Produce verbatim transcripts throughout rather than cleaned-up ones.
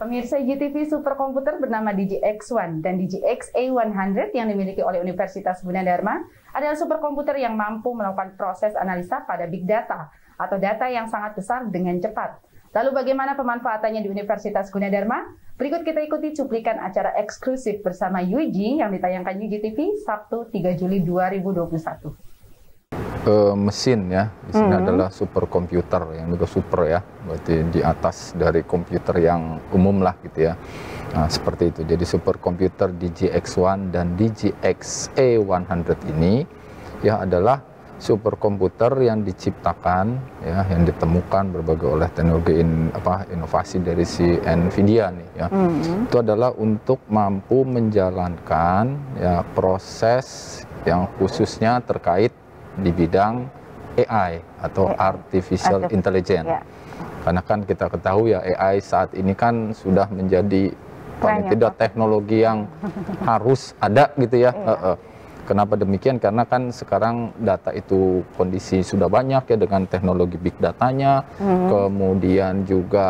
Pemirsa I G T V, superkomputer bernama D G X satu dan D G X A seratus yang dimiliki oleh Universitas Gunadarma adalah superkomputer yang mampu melakukan proses analisa pada big data atau data yang sangat besar dengan cepat. Lalu bagaimana pemanfaatannya di Universitas Gunadarma? Berikut kita ikuti cuplikan acara eksklusif bersama U G yang ditayangkan U G T V Sabtu tiga Juli dua ribu dua puluh satu. Uh, mesin ya, di sini hmm. adalah superkomputer yang juga super ya, berarti di atas dari komputer yang umum lah gitu ya. Nah, seperti itu. Jadi superkomputer D G X satu dan D G X A seratus ini ya adalah superkomputer yang diciptakan ya, yang ditemukan berbagai oleh teknologi in, apa inovasi dari si Nvidia nih ya. Hmm. Itu adalah untuk mampu menjalankan ya proses yang khususnya terkait di bidang A I atau A I, Artificial Artif Intelligence. Ya. Karena kan kita ketahui ya A I saat ini kan sudah menjadi paling tidak teknologi yang harus ada gitu ya. Ya. Uh, uh. Kenapa demikian? Karena kan sekarang data itu kondisi sudah banyak ya dengan teknologi big datanya, hmm. kemudian juga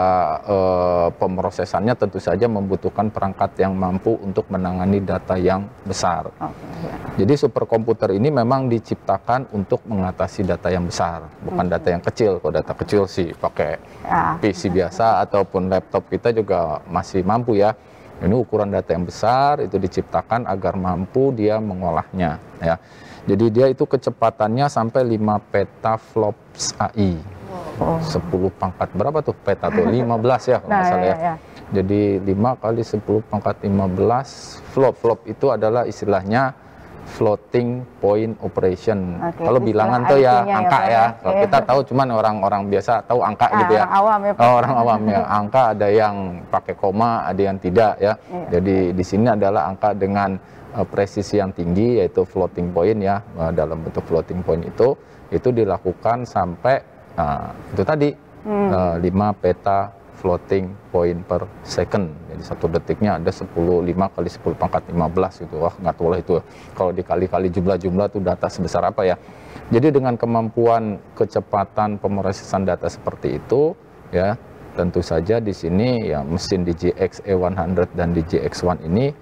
eh, pemrosesannya tentu saja membutuhkan perangkat yang mampu untuk menangani data yang besar. Okay, ya. Jadi superkomputer ini memang diciptakan untuk mengatasi data yang besar, bukan hmm. data yang kecil. Kalau data kecil sih pakai ya. P C biasa ataupun laptop kita juga masih mampu ya. Ini ukuran data yang besar itu diciptakan agar mampu dia mengolahnya ya. Jadi dia itu kecepatannya sampai lima petaflops A I. Wow. sepuluh pangkat berapa tuh peta tuh? lima belas ya kalau nah, salah ya. ya, ya. Jadi lima kali sepuluh pangkat lima belas flop. Flop itu adalah istilahnya floating point operation. Okay, kalau bilangan tuh ya angka ya. ya. Kalau kita tahu cuman orang-orang biasa tahu angka ah, gitu ya. Orang awam ya. Oh, orang awam ya. Angka ada yang pakai koma, ada yang tidak ya. ya. Jadi di sini adalah angka dengan uh, presisi yang tinggi yaitu floating point ya. Uh, dalam bentuk floating point itu itu dilakukan sampai uh, itu tadi hmm. uh, lima peta floating point per second. Jadi satu detiknya ada sepuluh, lima kali sepuluh pangkat lima belas gitu. Wah, nggak tahu lah itu. Kalau dikali-kali jumlah-jumlah tuh data sebesar apa ya. Jadi dengan kemampuan kecepatan pemrosesan data seperti itu ya, tentu saja di sini ya mesin D G X A seratus dan D G X satu ini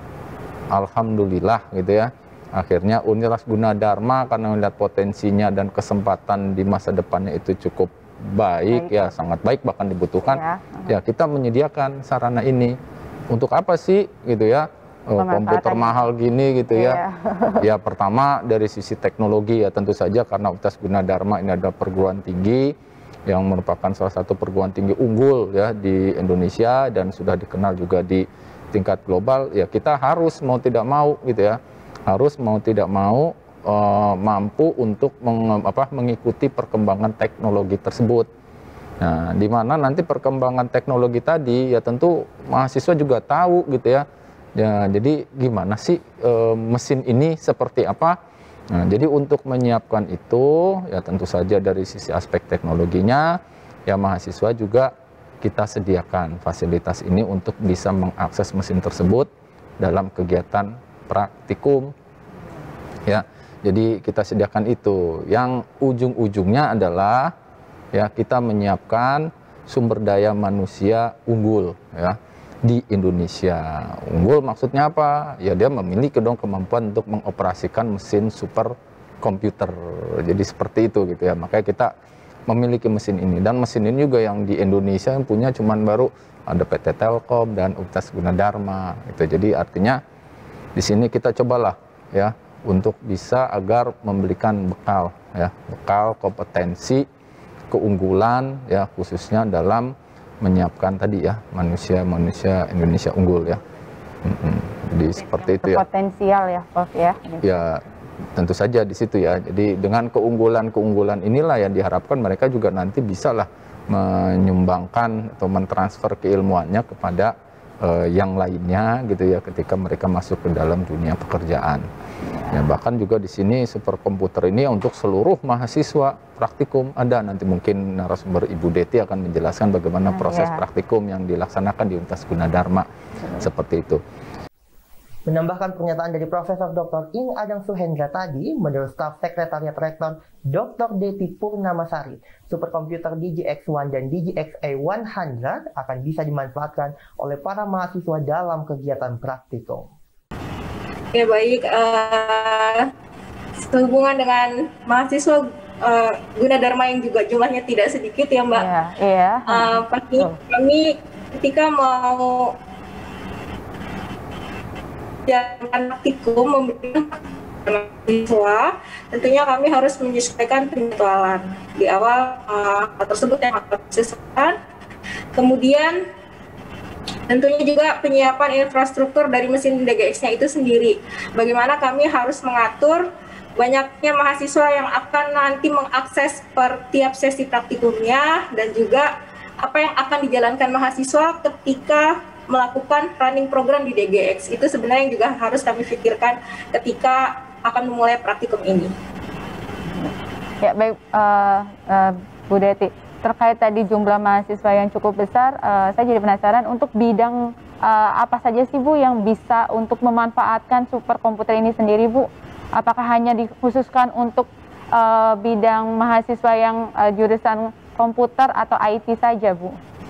alhamdulillah gitu ya. Akhirnya Universitas Gunadarma karena melihat potensinya dan kesempatan di masa depannya itu cukup baik, baik ya sangat baik bahkan dibutuhkan ya, ya kita menyediakan sarana ini untuk apa sih gitu ya, oh, komputer mahal gini gitu ya. Ya. Ya pertama dari sisi teknologi ya tentu saja karena Universitas Gunadarma ini ada perguruan tinggi yang merupakan salah satu perguruan tinggi unggul ya di Indonesia dan sudah dikenal juga di tingkat global ya, kita harus mau tidak mau gitu ya, harus mau tidak mau Uh, mampu untuk meng, apa, mengikuti perkembangan teknologi tersebut. Nah, di mana nanti perkembangan teknologi tadi ya tentu mahasiswa juga tahu gitu ya. Ya, jadi gimana sih uh, mesin ini seperti apa? Nah, jadi untuk menyiapkan itu ya tentu saja dari sisi aspek teknologinya ya mahasiswa juga kita sediakan fasilitas ini untuk bisa mengakses mesin tersebut dalam kegiatan praktikum. Ya. Jadi kita sediakan itu, yang ujung-ujungnya adalah ya kita menyiapkan sumber daya manusia unggul ya di Indonesia. Unggul maksudnya apa? Ya dia memiliki dong kemampuan untuk mengoperasikan mesin super komputer. Jadi seperti itu gitu ya. Makanya kita memiliki mesin ini dan mesin ini juga yang di Indonesia yang punya cuman baru ada P T Telkom dan Universitas Gunadarma. Itu jadi artinya di sini kita cobalah ya untuk bisa agar memberikan bekal ya, bekal kompetensi keunggulan ya khususnya dalam menyiapkan tadi ya manusia-manusia Indonesia unggul ya. Mm-hmm. Jadi yang seperti itu ya. Potensial ya, Prof ya. Ya, tentu saja di situ ya. Jadi dengan keunggulan-keunggulan inilah yang diharapkan mereka juga nanti bisalah menyumbangkan atau mentransfer keilmuannya kepada uh, yang lainnya gitu ya ketika mereka masuk ke dalam dunia pekerjaan. Ya, bahkan juga di sini superkomputer ini untuk seluruh mahasiswa praktikum ada, nanti mungkin narasumber Ibu Deti akan menjelaskan bagaimana proses ya. praktikum yang dilaksanakan di Universitas Gunadarma. Hmm. Seperti itu. Menambahkan pernyataan dari Profesor Doktor Ing Adang Suhendra tadi, menurut staf Sekretariat Rektor Doktor Deti Purnamasari, superkomputer D G X satu dan D G X A seratus akan bisa dimanfaatkan oleh para mahasiswa dalam kegiatan praktikum. Ya baik, uh, sehubungan dengan mahasiswa uh, Gunadarma yang juga jumlahnya tidak sedikit ya Mbak. Iya. iya. Uh, pasti oh. kami ketika mau jalan praktikum memberikan mahasiswa, tentunya kami harus menyesuaikan penjadwalan di awal uh, tersebut yang harus disesuaikan. Kemudian tentunya juga penyiapan infrastruktur dari mesin D G X-nya itu sendiri. Bagaimana kami harus mengatur banyaknya mahasiswa yang akan nanti mengakses per tiap sesi praktikumnya, dan juga apa yang akan dijalankan mahasiswa ketika melakukan running program di D G X. Itu sebenarnya yang juga harus kami pikirkan ketika akan memulai praktikum ini. Ya baik, uh, uh, Bu Deti, terkait tadi jumlah mahasiswa yang cukup besar, uh, saya jadi penasaran untuk bidang uh, apa saja sih Bu yang bisa untuk memanfaatkan superkomputer ini sendiri Bu? Apakah hanya dikhususkan untuk uh, bidang mahasiswa yang uh, jurusan komputer atau I T saja Bu?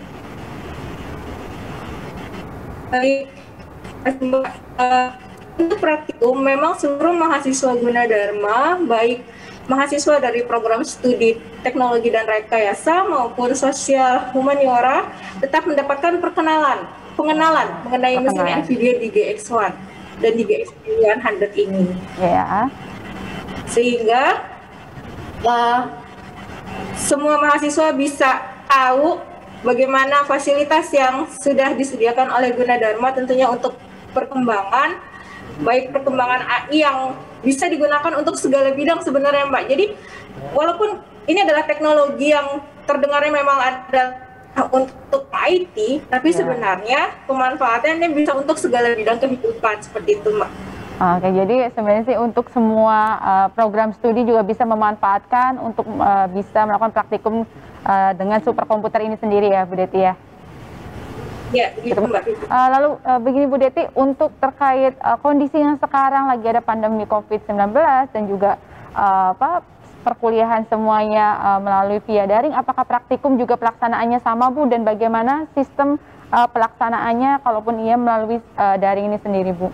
Baik, uh, untuk praktikum memang seluruh mahasiswa Gunadarma, baik mahasiswa dari program studi teknologi dan rekayasa maupun sosial humaniora, tetap mendapatkan perkenalan, pengenalan mengenai mesin NVIDIA D G X satu dan D G X seratus ini. Ya. Sehingga uh, semua mahasiswa bisa tahu bagaimana fasilitas yang sudah disediakan oleh Gunadarma tentunya untuk perkembangan, baik perkembangan A I yang bisa digunakan untuk segala bidang sebenarnya Mbak. Jadi walaupun ini adalah teknologi yang terdengarnya memang ada untuk I T, tapi ya, sebenarnya pemanfaatannya bisa untuk segala bidang kehidupan seperti itu Mbak. Oke, jadi sebenarnya sih untuk semua uh, program studi juga bisa memanfaatkan untuk uh, bisa melakukan praktikum uh, dengan superkomputer ini sendiri ya Bu Deti ya? Ya, begitu Mbak. Uh, lalu uh, begini Bu Deti, untuk terkait uh, kondisi yang sekarang lagi ada pandemi COVID sembilan belas dan juga uh, apa perkuliahan semuanya uh, melalui via daring, apakah praktikum juga pelaksanaannya sama Bu, dan bagaimana sistem uh, pelaksanaannya kalaupun ia melalui uh, daring ini sendiri Bu?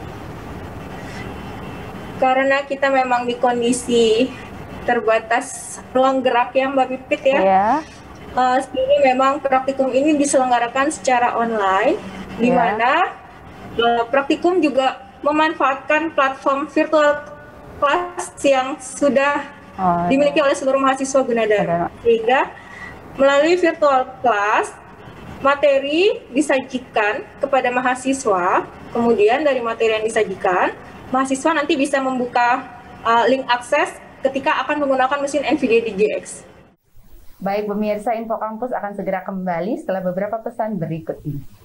Karena kita memang di kondisi terbatas ruang gerak ya Mbak Pipit ya. Yeah. Uh, Jadi memang praktikum ini diselenggarakan secara online, yeah, di mana uh, praktikum juga memanfaatkan platform virtual class yang sudah oh, dimiliki yeah. oleh seluruh mahasiswa Gunadarma. Sehingga melalui virtual class materi disajikan kepada mahasiswa, kemudian dari materi yang disajikan mahasiswa nanti bisa membuka uh, link akses ketika akan menggunakan mesin NVIDIA D G X. Baik pemirsa, Info Kampus akan segera kembali setelah beberapa pesan berikut ini.